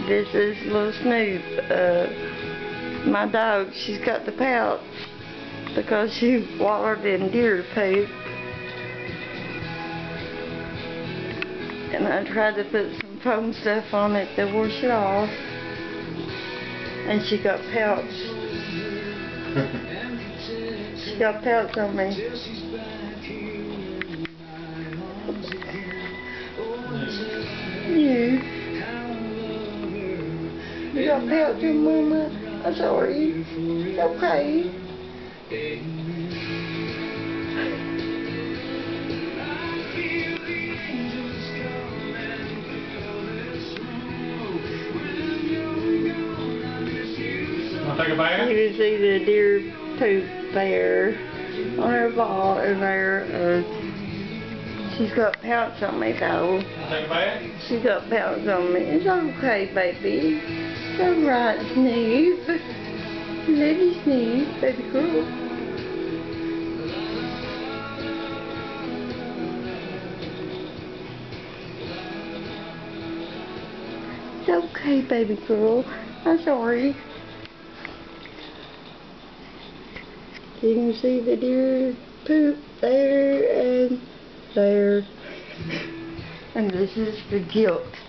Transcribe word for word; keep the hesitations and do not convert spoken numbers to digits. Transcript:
This is little Snoop. Uh, my dog, she's got the pouch because she wallowed in deer poop. And I tried to put some foam stuff on it to wash it off. And she got pouch. She got pouch on me. You. You got pouch on Mama. I'm sorry. It's okay. Take a bath? You can see the deer poop there on her ball in there. Uh, she's got pouch on me though. Take a bath? She got pouch on me. It's okay, baby. It's alright, Snoop. Love you, Snoop, baby girl. It's okay, baby girl. I'm sorry. You can see the deer poop there and there. And this is the guilt.